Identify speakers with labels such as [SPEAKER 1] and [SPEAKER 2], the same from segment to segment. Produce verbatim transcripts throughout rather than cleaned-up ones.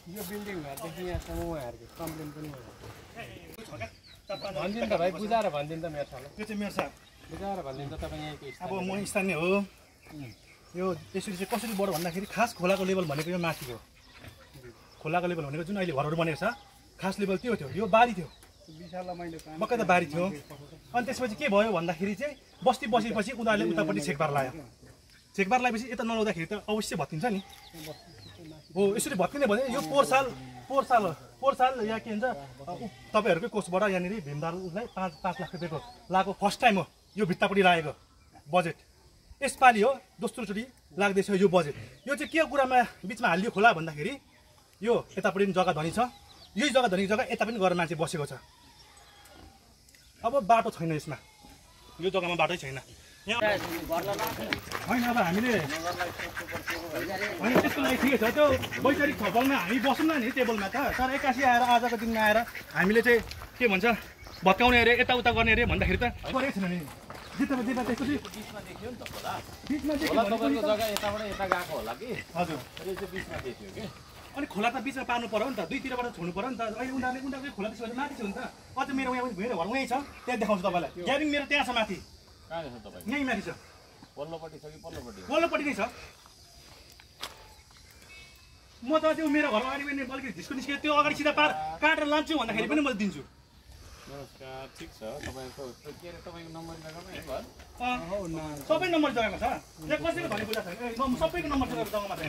[SPEAKER 1] यो बिल्डिङ भएदेखि यहाँसम्म उहाँहरूको कम्प्लेन पनि भयो भनिदिनु त भाइ बुझाएर भनिदिनु त मेरो साहब
[SPEAKER 2] त्यो चाहिँ मेरो साहब
[SPEAKER 1] बुझाएर भनिदिनु त तपाईँ यहीँको
[SPEAKER 2] अब म स्थानीय हो यो यसरी चाहिँ कसरी बढ्यो भन्दाखेरि खास खोलाको लेभल भनेको यो माथि हो खोलाको लेभल भनेको जुन अहिले घरहरू बनेको छ खास लेभल त्यो थियो यो बारी थियो मकै त बारी थियो अनि त्यसपछि के भयो भन्दाखेरि चाहिँ बस्ती बसेपछि उनीहरूले उतापट्टि छेकबार लगायो छेकबार लगाएपछि यता नलाउँदाखेरि त अवश्य भत्किन्छ नि हो यसरी भत्किने भने यो पोहोर साल पोहोर साल पोहोर साल या के भन्छ तपाईँहरूकै कोषबाट यहाँनिर भीमदाललाई पाँच पाँच लाख रुपियाँको लागेको फर्स्ट टाइम हो यो भित्तापट्टि लागेको बजेट यसपालि हो दोस्रोचोटि लाग्दैछ यो बजेट यो चाहिँ के कुरामा बिचमा हालियो खोला भन्दाखेरि यो यतापट्टि पनि जग्गा धनी छ यही जग्गा धनी जग्गा यता पनि गएर मान्छे बसेको छ अब बाटो छैन यसमा यो जग्गामा बाटै छैन होइन अब हामीले होइन त्यसको लागि ठिकै छ त्यो वैचारिक छलफलमा हामी बसौँ न नि टेबलमा त तर एक्कासी आएर आजको दिनमा आएर हामीले चाहिँ के भन्छ भत्काउने अरे यताउता गर्ने अरे भन्दाखेरि त गरेको छैन नि बिचमा त्यसपछि
[SPEAKER 1] बिचमा देखियो नि त खोला
[SPEAKER 2] बिचमा
[SPEAKER 1] खोला तपाईँको जग्गा यताबाट यता गएको होला कि
[SPEAKER 2] हजुर
[SPEAKER 1] यो चाहिँ बिचमा देखियो कि
[SPEAKER 2] अनि खोला त बिचमा पार्नु पर्यो नि त दुईतिरबाट छोड्नु पर्यो नि त अहिले उनीहरूले उनीहरूको खोला त्यसो भने माथि छ नि त अझ मेरो यहाँ मेरो घर उहीँ छ त्यहाँ देखाउँछु तपाईँलाई ग्याबिङ मेरो त्यहाँ छ माथि
[SPEAKER 1] कहाँ छ तपाईँ
[SPEAKER 2] यहीँ माथि छ
[SPEAKER 1] पल्लोपट्टि छ कि पल्लोपट्टि
[SPEAKER 2] पल्लोपट्टि नै छ म त त्यो मेरो घर अगाडि पनि अलिकति झिस्को निस्केर त्यो अगाडि सिधा पार काटेर लान्छु भन्दाखेरि पनि मैले दिन्छु
[SPEAKER 1] नमस्कार ठिक छ तपाईँको के अरे तपाईँको नम्बर जग्गामै घर
[SPEAKER 2] सबै नम्बर जग्गामा छ यहाँ कसैको धनी बुझा छैन सबैको नम्बर जग्गामा छैन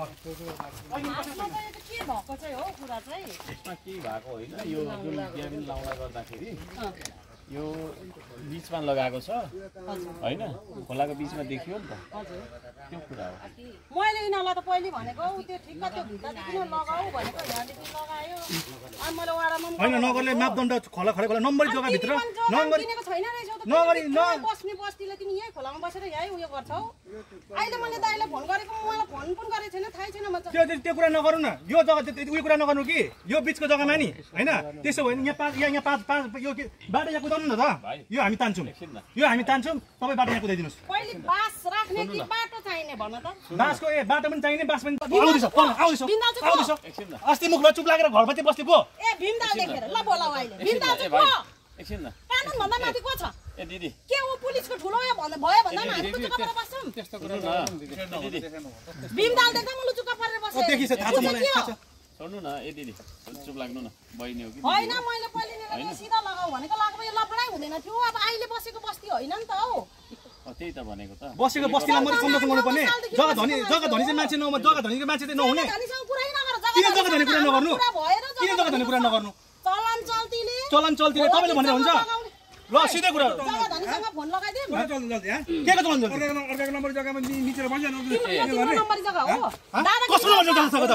[SPEAKER 1] यसमा के भएको होइन यो जुन ग्याबिन लाउँदा गर्दाखेरि यो बिचमा लगाएको छ होइन खोलाको बिचमा देखियो नि त त्यो कुरा हो
[SPEAKER 3] मैले यिनीहरूलाई त पहिले भनेको त्यो ठिक्क त्यो भित्तादेखि लगाऊ भनेको यहाँदेखि लगायो अनि मैले वाडामा
[SPEAKER 2] होइन नगरले मापदण्ड खोला खडे खोला नम्बरी जग्गाभित्र
[SPEAKER 3] नगरी छैन रहेछ नगरी बस्ने बस्तीले तिमी यही खोलामा बसेर यही उयो गर्छौ अहिले मैले दाइलाई फोन गरेको मलाई फोन पनि गरेको छैन थाहै छैन म
[SPEAKER 2] त्यो त्यो कुरा नगरौँ न यो जग्गा उयो कुरा नगर्नु कि यो बिचको जग्गामा नि होइन त्यसो भयो यहाँ पाँच यहाँ पाँच पाँच यो बाटो यहाँ कुदाउनु न त यो हामी तान्छौँ यो हामी तान्छौँ तपाईँ बाटो यहाँ कुदाइदिनुहोस्
[SPEAKER 3] पहिले बास राख्ने कि बाटो चाहिने भन त
[SPEAKER 2] बाँसको ए बाटो पनि चाहिने बाँस पनि आउँदैछ आउँदैछ आउँदैछ अस्ति मुखमा चुप लागेर घरपछि बस्दै पो
[SPEAKER 3] ए भीमदाल देखेर ल बोलाऊ अहिले भीमदाल चाहिँ को
[SPEAKER 1] एकछिन न
[SPEAKER 3] कानुन भन्दा माथि को छ
[SPEAKER 1] ए दिदी
[SPEAKER 3] के ऊ पुलिसको ठुलो यो भन्दा भयो भन्दा हामी लुचुका परेर बस्छौँ
[SPEAKER 1] त्यस्तो कुरा दिदी
[SPEAKER 3] भीमदाल देख्दा म लुचुका परेर बस्छु
[SPEAKER 2] देखिछ थाहा छ मलाई थाहा छ
[SPEAKER 1] छोड्नु न ए दिदी चुप लाग्नु न बहिनी हो कि
[SPEAKER 3] होइन मैले पहिले नि सिधा लगाऊ भनेको लगाएको यो लफडाइ हुँदैन थियो अब अहिले बसेको बस्ती होइन नि त हौ
[SPEAKER 1] त्यही त भनेको त
[SPEAKER 2] बसेको बस्तीलाई मैले संरक्षण गर्नुपर्ने जग्गा धनी जग्गा धनी चाहिँ मान्छे नहुने जग्गा धनीको मान्छे चाहिँ नहुने किन जग्गा धनी कुरा नगर्नु किन जग्गा धनी कुरा नगर्नु
[SPEAKER 3] चलन चल्तीले
[SPEAKER 2] चलन चल्तीले तपाईँले भनेर हुन्छ ल सिधै कुरा
[SPEAKER 3] जग्गा धनीसँग फोन लगाइदिउँ
[SPEAKER 2] चलन चल्ती के को चलन चल्ती अर्काको नम्बर जग्गामा निचेर भन्छ
[SPEAKER 3] नम्बर जग्गा हो दादा
[SPEAKER 2] कसको नम्बर जग्गा छ त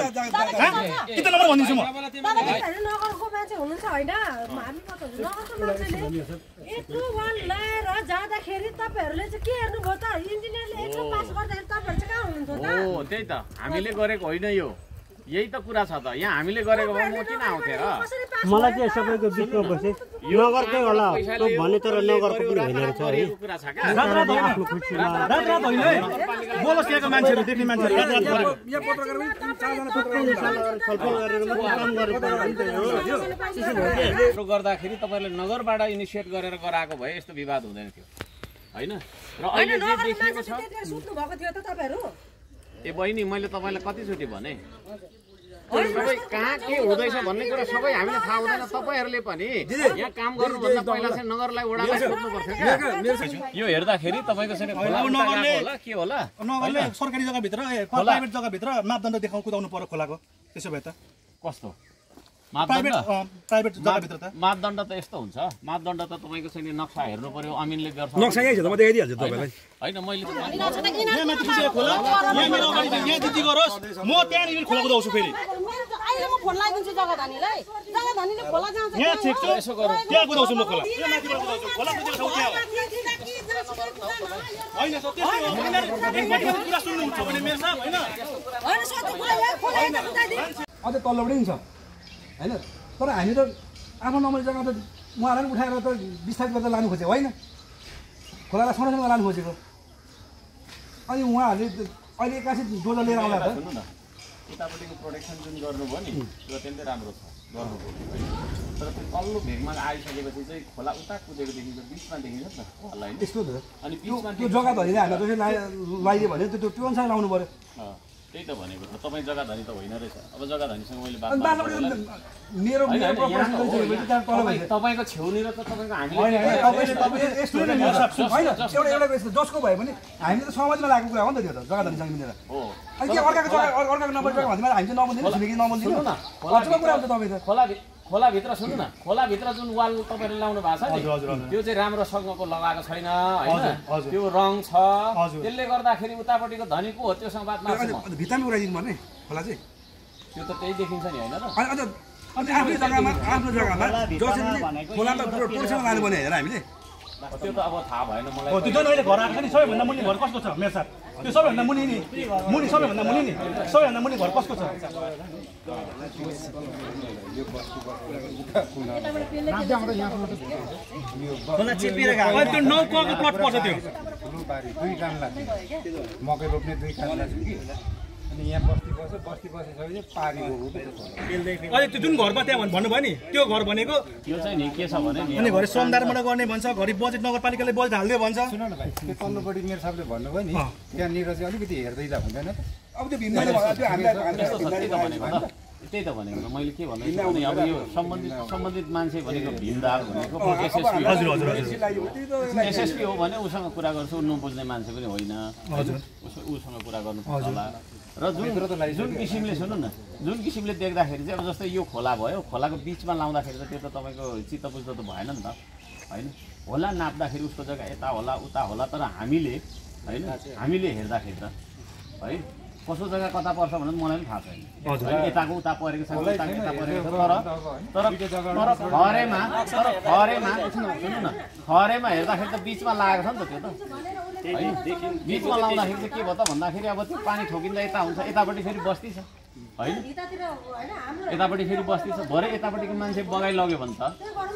[SPEAKER 2] किन नम्बर भनिदिन्छु म
[SPEAKER 4] नगरको मान्छे हुनुहुन्छ होइन हामी कता नगरको मान्छेले यत्रो वान ल्याएर जाँदाखेरि तपाईँहरूले चाहिँ के हेर्नुभयो त इन्जिनियरले एक्सो पास गर्दाखेरि तपाईँहरू चाहिँ कहाँ हुनुहुन्थ्यो त
[SPEAKER 1] हो त्यही त हामीले गरेको होइन यो यही त कुरा छ त यहाँ हामीले गरेको भए म किन आउँथे र
[SPEAKER 5] मलाई चाहिँ सबैको बिचमा बसे नगरकै होला त्यो भने तर नगरको पनि होइन रहेछ है
[SPEAKER 1] कुरा छ
[SPEAKER 2] आफ्नो खुसीमा रात रात होइन है बोलस यहाँको मान्छेहरू देख्ने मान्छेहरू रात रात गरेको
[SPEAKER 5] यहाँ पत्रकार पनि चारजना छलफल गरेर मात्रै काम गरेर
[SPEAKER 1] गर्दाखेरि तपाईँले नगरबाट इनिसिएट गरेर गराएको भए यस्तो विवाद हुँदैन थियो होइन र अहिले जे देखिएको छ
[SPEAKER 4] सुत्नु भएको थियो त तपाईँहरू
[SPEAKER 1] ए बहिनी मैले तपाईँलाई कतिचोटि भने सबै कहाँ के हुँदैछ भन्ने कुरा सबै हामीलाई थाहा हुँदैन तपाईँहरूले पनि यहाँ काम गर्नुभन्दा पहिला चाहिँ नगरलाई वडालाई सोध्नु पर्थ्यो क्या यो हेर्दाखेरि तपाईँको चाहिँ होला के होला
[SPEAKER 2] नगरले सरकारी जग्गाभित्र प्राइभेट जग्गाभित्र मापदण्ड देखाउनु कुदाउनु पर्यो खोलाको त्यसो भए त
[SPEAKER 1] कस्तो
[SPEAKER 2] प्राइभेट प्राइभेट जग्गाभित्र त
[SPEAKER 1] मापदण्ड त यस्तो हुन्छ मापदण्ड त तपाईँको चाहिँ नक्सा हेर्नु पर्यो अमिनले गर्छ
[SPEAKER 5] नक्सा यही छ त म देखाइदिइहाल्छु तपाईँलाई
[SPEAKER 1] होइन मैले
[SPEAKER 2] यहाँ माथि पुगेको खोला यहाँ मेरो अगाडि यहाँ दिदी गरोस् म त्यहाँनिर खोला कुदाउँछु फेरि
[SPEAKER 3] अहिले म फोन लगाइदिन्छु जग्गा धनीलाई जग्गा धनीले खोला जान्छ
[SPEAKER 2] यहाँ चेक यसो गरौँ त्यहाँ कुदाउँछु म खोला यहाँ माथिबाट कुदाउँछु खोला कुदेको ठाउँ त्यहाँ हो होइन सत्य कुरा सुन्नुहुन्छ भने मेरो साहब होइन
[SPEAKER 6] अझै तल्लोबाटै नि छ होइन तर हामी त आफ्नो नम्बर जग्गा त उहाँलाई उठाएर त विस्तारित गरेर लानु खोजेको होइन खोलालाई संरक्षण लानु खोजेको अनि उहाँहरूले अहिले एक्कासी डोजर लिएर आउँदा त
[SPEAKER 1] उतापट्टिको प्रोटेक्सन जुन गर्नुभयो नि त्यो अत्यन्तै राम्रो छ गर्नुभयो तर त्यो तल्लो भेगमा आइसकेपछि चाहिँ खोला उता कुदेको देखिन्छ बिचमा देखिन्छ नि त होला होइन
[SPEAKER 6] यस्तो त
[SPEAKER 1] अनि बिचमा
[SPEAKER 6] त्यो जग्गा धरी हामीलाई कसरी लगाइदियो भने त्यो त्यो अनुसार लाउनु पऱ्यो
[SPEAKER 1] त्यही त भनेको त तपाईँ जग्गा धनी त होइन रहेछ अब जग्गा धनीसँग मैले बात
[SPEAKER 6] मेरो
[SPEAKER 1] तपाईँको छेउनिर त तपाईँको
[SPEAKER 6] हामीले जसको भयो भने हामीले त समाजमा लागेको कुरा हो नि त त्यो त जग्गा धनीसँग मिलेर अनि त्यो अर्काको जग्गा अर्काको नम्बर जग्गा भन्दा हामी चाहिँ नबोल्दिनु छिमेकी नबोल्दिनु अचम्म कुरा हुन्छ तपाईँ त
[SPEAKER 1] खोला खोलाभित्र सुन्नु न खोलाभित्र जुन वाल तपाईँले लाउनु भएको छ नि त्यो चाहिँ राम्रोसँगको लगाएको छैन होइन त्यो रङ छ त्यसले गर्दाखेरि उतापट्टिको धनी को हो त्योसँग बात मार्छ
[SPEAKER 6] भित्तामै उडाइदिनु पर्ने खोला चाहिँ
[SPEAKER 1] त्यो त त्यही देखिन्छ नि होइन र
[SPEAKER 6] अनि अझ आफ्नो जग्गामा आफ्नो जग्गामा जसरी खोलामा टोलसँग लानु पर्ने हेर हामीले
[SPEAKER 1] त्यो त अब थाहा भएन मलाई
[SPEAKER 2] त्यो जुन अहिले घर आएको छ नि सबैभन्दा मुनि घर कस्तो छ मेरो साथ त्यो सबैभन्दा मुनि नि मुनि सबैभन्दा मुनि नि सबैभन्दा मुनि घर कस्तो छ त्यो नौ कको प्लट पर्छ त्यो
[SPEAKER 7] दुई कान लाग्छ मकै रोप्ने दुई कान लाग्छ कि अनि यहाँ बस्ती बस्छ बस्ती बसिसकेपछि पानी गएको
[SPEAKER 2] अहिले त्यो जुन घरमा त्यहाँ भन्नुभयो नि त्यो घर भनेको
[SPEAKER 1] त्यो चाहिँ नि के छ भने नि
[SPEAKER 2] अनि घरि श्रमदारबाट गर्ने भन्छ घरि बजेट नगरपालिकाले बजेट हाल्दै भन्छ
[SPEAKER 7] सुन न भाइ त्यो तल्लोपट्टि मेरो सबले भन्नुभयो नि त्यहाँनिर चाहिँ अलिकति हेर्दै त हुँदैन
[SPEAKER 6] अब त्यो भिन्न त्यो हामीलाई
[SPEAKER 1] त्यही त भनेको मैले के भन्दैछु भने अब यो सम्बन्धित सम्बन्धित मान्छे भनेको भीमदार भनेको एसएसपी
[SPEAKER 2] हजुर हजुर
[SPEAKER 1] एसएसपी हो भने उसँग कुरा गर्छु नबुझ्ने मान्छे पनि होइन उसँग कुरा गर्नुपर्छ होला र जुन जुन किसिमले सुन्नु न जुन किसिमले देख्दाखेरि चाहिँ अब जस्तै यो खोला भयो खोलाको बिचमा लाउँदाखेरि त त्यो त तपाईँको चित्त बुझ्दो त भएन नि त होइन होला नाप्दाखेरि उसको जग्गा यता होला उता होला तर हामीले होइन हामीले हेर्दाखेरि त है कसो जग्गा कता पर्छ भने मलाई पनि थाहा छैन यताको उता परेको छ यताको यता परेको छ तर तर खरेमा तर खरेमा सुन्नु न खरेमा हेर्दाखेरि त बिचमा लागेको छ नि त त्यो त है बिचमा लाउँदाखेरि चाहिँ के भयो त भन्दाखेरि अब त्यो पानी ठोकिँदा यता हुन्छ यतापट्टि फेरि बस्ती छ होइन यतापट्टि फेरि बस्ती छ भरे यतापट्टिको मान्छे बगाइ लग्यो भने त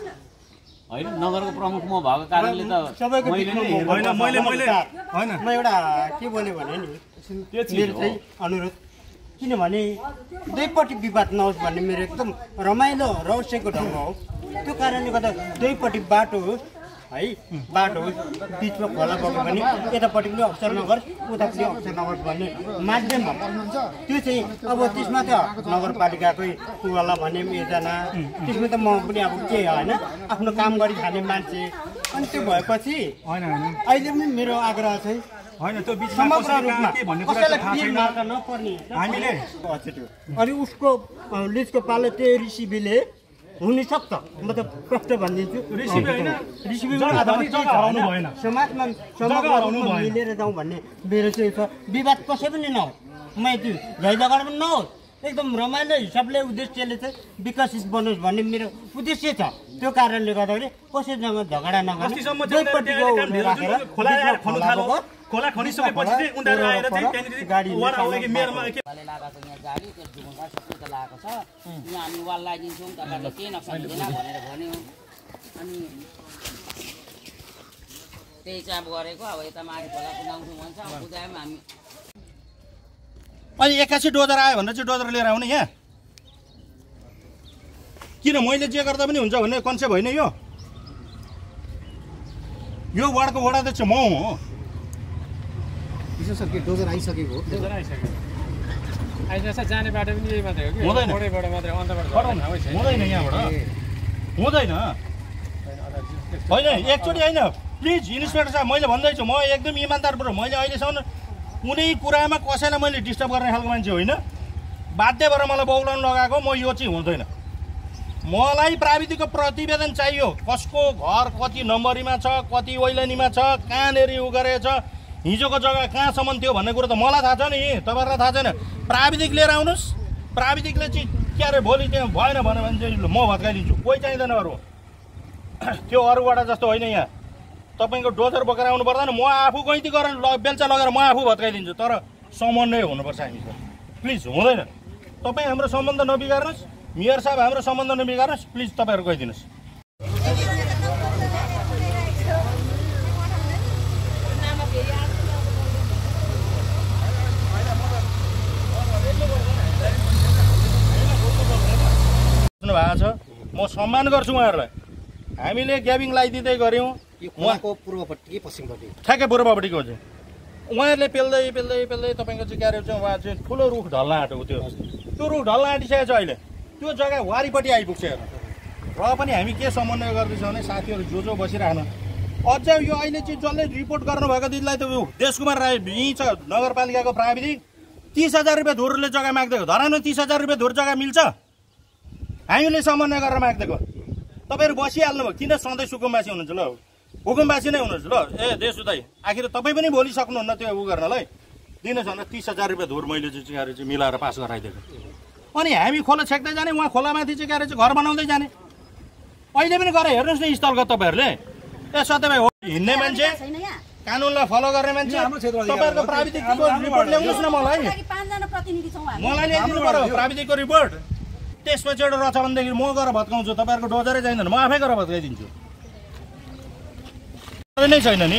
[SPEAKER 1] होइन नगरको प्रमुख म भएको कारणले त
[SPEAKER 2] होइन मैले मैले होइन
[SPEAKER 5] म एउटा के बोले भने नि मेरो चाहिँ अनुरोध किनभने दुईपट्टि विवाद नहोस् भन्ने मेरो एकदम रमाइलो रहस्यको ढङ्ग हो त्यो कारणले गर्दा दुईपट्टि बाटो होस् है बाटो होस् बिचमा खोला बग्यो भने यतापट्टि पनि अप्सर नगरोस् उतापट्टि अप्सर नगरोस् भन्ने माध्यम त्यो चाहिँ अब त्यसमा त नगरपालिकाकै कुवाला भन्ने एकजना त्यसमा त म पनि अब के होइन आफ्नो काम गरी खाने मान्छे अनि त्यो भएपछि अहिले पनि मेरो आग्रह चाहिँ
[SPEAKER 2] होइन त्यो बिचमा के भन्ने कुरा थाहा छैन
[SPEAKER 5] नपर्ने
[SPEAKER 2] हामीले
[SPEAKER 5] अनि उसको लिजको पालो त्यो रिसिभीले हुनसक्छ म त प्रष्ट भनिदिन्छु समाजमा समाजमा मिलेर जाउँ भन्ने मेरो चाहिँ छ विवाद कसै पनि नहोस् माइती झैझगडा पनि नहोस् एकदम रमाइलो हिसाबले उद्देश्यले चाहिँ विकसित बनोस् भन्ने मेरो उद्देश्य छ त्यो कारणले गर्दाखेरि कसैसँग झगडा नगर्ने
[SPEAKER 2] खोला खनिसकेपछि चाहिँ उनीहरू आएर चाहिँ त्यहाँनिर गाडी वार आउने मेयरमा के
[SPEAKER 8] वालले लगाएको छ यहाँ गाडी त्यो ढुङ्गा सबै त लगाएको छ यहाँ हामी वाल लगाइदिन्छौँ तपाईँहरूले केही नोक्सान हुँदैन भनेर भन्यो अनि त्यही चाहिँ अब गरेको अब यता माथि खोला कुदाउँछौँ भन्छ अब कुदायौँ हामी
[SPEAKER 2] अनि एक्कासी डोजर आयो भने चाहिँ डोजर लिएर आउने यहाँ किन मैले जे गर्दा पनि हुन्छ भन्ने कन्सेप्ट होइन यो यो वार्डको वडा अध्यक्ष म हो
[SPEAKER 6] विशेष के डोजर आइसकेको हो
[SPEAKER 9] डोजर आइसक्यो आइसकेछ जाने बाटो पनि यही मात्रै हो कि
[SPEAKER 2] हुँदैन
[SPEAKER 9] मोडैबाट मात्रै अन्तबाट
[SPEAKER 2] हुँदैन यहाँबाट हुँदैन होइन एकचोटि होइन प्लिज इन्सपेक्टर साहब मैले भन्दैछु म एकदम इमान्दारबाट मैले अहिलेसम्म कुनै कुरामा कसैलाई मैले डिस्टर्ब गर्ने खालको मान्छे होइन बाध्य भएर मलाई बौलाउनु लगाएको म यो चाहिँ हुँदैन मलाई प्राविधिकको प्रतिवेदन चाहियो कसको घर कति नम्बरीमा छ कति ओइलानीमा छ कहाँनिर उ गरेछ हिजोको जग्गा कहाँसम्म थियो भन्ने कुरो त मलाई थाहा छ नि तपाईँहरूलाई थाहा छैन प्राविधिक लिएर आउनुहोस् प्राविधिकले चाहिँ के अरे भोलि त्यहाँ भएन भन्यो भने चाहिँ म भत्काइदिन्छु कोही चाहिँदैन अरू त्यो अरूबाट जस्तो होइन यहाँ तपाईँको डोजर बोकेर आउनु पर्दैन म आफू गैँती गरेर बेल्चा लगेर म आफू भत्काइदिन्छु तर समन्वय हुनुपर्छ हामीसँग प्लिज हुँदैन तपाईँ हाम्रो सम्बन्ध नबिगार्नुहोस् मेयर साहब हाम्रो सम्बन्ध नबिगार्नुहोस् प्लिज तपाईँहरू गइदिनुहोस्
[SPEAKER 10] भएको छ, म सम्मान गर्छु उहाँहरूलाई। हामीले ग्याबिङ लगाइदिँदै गऱ्यौँ।
[SPEAKER 11] उहाँको पूर्वपट्टि कि पश्चिमपट्टि?
[SPEAKER 10] ठ्याक्कै पूर्वपट्टिको चाहिँ उहाँहरूले पेल्दै पेल्दै पेल्दै तपाईँको चाहिँ के अरे चाहिँ उहाँ चाहिँ ठुलो रुख ढल्न आँटेको त्यो त्यो रुख ढल्न आँटिसकेको छ अहिले। त्यो जग्गा वारिपट्टि आइपुग्छ हेर्नु। र पनि हामी के समन्वय गर्दैछौँ भने साथीहरू जो जो बसिरहनु अझ यो अहिले चाहिँ जसले रिपोर्ट गर्नुभएको दिदीलाई त देशकुमार राई यहीँ छ नगरपालिकाको प्राविधिक तिस हजार रुपियाँ धुरले जग्गा माग्दिएको धरानमा तिस हजार रुपियाँ धुर जग्गा मिल्छ? हामीले समन्वय गरेर माग्दिएको। तपाईँहरू बसिहाल्नु भयो किन सधैँ सुकुम्बासी हुनुहुन्छ ल हुकुमबासी नै हुनुहुन्छ ल। ए देशु दाइ आखिर तपाईँ पनि भोलि सक्नुहुन्न त्यो उ गर्नलाई दिनुहोस् न तिस हजार रुपियाँ धुर मैले चाहिँ के अरे चाहिँ मिलाएर पास गराइदिएको। अनि हामी खोला छेक्दै जाने उहाँ खोलामाथि चाहिँ के अरे चाहिँ घर बनाउँदै जाने। अहिले पनि गएर हेर्नुहोस् न स्थलगत तपाईँहरूले। ए सत्य भाइ हो हिँड्ने मान्छे कानुनलाई फलो गर्ने मान्छे तपाईँहरूको प्राविधिकको रिपोर्ट ल्याउनुहोस् न मलाई मलाई ल्याइदिनु पर्यो प्राविधिकको रिपोर्ट। त्यसपछि एउटा रहेछ भनेदेखि म गएर भत्काउँछु तपाईँहरूको डोजरै चाहिँदैन म आफै गएर भत्काइदिन्छु। नै छैन नि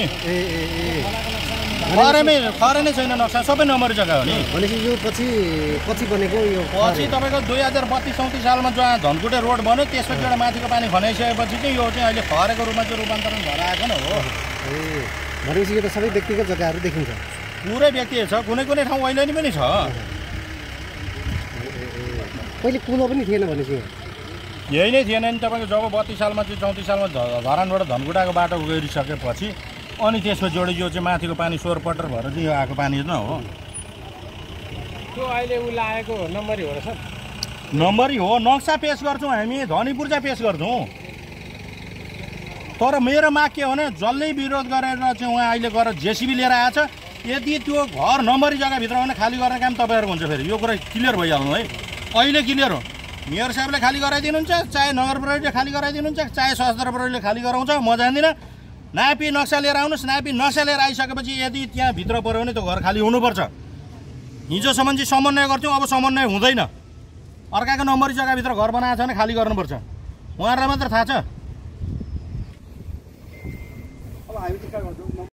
[SPEAKER 10] खरेमै खरे नै छैन नक्सा सबै नम्बरी जग्गा हो नि।
[SPEAKER 11] भनेपछि यो पछि पछि बनेको यो
[SPEAKER 10] पछि तपाईँको दुई हजार बत्तिस चौतिस सालमा जहाँ धनकुटे रोड बन्यो त्यसपछि एउटा माथिको पानी खनाइसकेपछि चाहिँ यो चाहिँ अहिले खरेको रूपमा चाहिँ रूपान्तरण भएर आएको नै हो।
[SPEAKER 11] भनेपछि यो त सबै व्यक्तिगत जग्गाहरू देखिन्छ
[SPEAKER 10] पुरै व्यक्तिगत छ कुनै कुनै ठाउँ ऐलेनी पनि छ।
[SPEAKER 11] पहिले कुलो पनि थिएन भनेपछि
[SPEAKER 10] यही नै थिएन नि तपाईँको जब बत्तिस सालमा चाहिँ चौतिस सालमा धरानबाट धनकुटाको बाटो गइसकेपछि अनि त्यसपछि एउटा यो चाहिँ माथिको पानी सोह्र पटर भएर चाहिँ यो आएको पानी न हो।
[SPEAKER 9] त्यो अहिले उ लागेको नम्बरी हो र सर?
[SPEAKER 10] नम्बरी हो नक्सा पेस गर्छौँ हामी धनी पूर्जा पेस गर्छौँ। तर मेरो माग के हो भने जसले विरोध गरेर चाहिँ उहाँ अहिले गएर जेसिबी लिएर आएछ यदि त्यो घर नम्बरी जग्गाभित्र भने खाली गर्ने काम तपाईँहरूको हुन्छ। फेरि यो कुरा क्लियर भइहाल्नु है अहिले क्लियर हो। मेयर साहबले खाली गराइदिनुहुन्छ चाहे नगर प्रहरीले खाली गराइदिनुहुन्छ चाहे सशस्त्र प्रहरीले खाली गराउँछ म जान्दिनँ। नापी नक्सा लिएर आउनुहोस् नापी नक्सा लिएर आइसकेपछि यदि त्यहाँ भित्र पऱ्यो भने त्यो घर खाली हुनुपर्छ। हिजोसम्म चाहिँ समन्वय गर्थ्यौँ अब समन्वय हुँदैन। अर्काको नम्बरी जग्गाभित्र घर बनाएको छ भने खाली गर्नुपर्छ उहाँहरूलाई मात्र थाहा छ।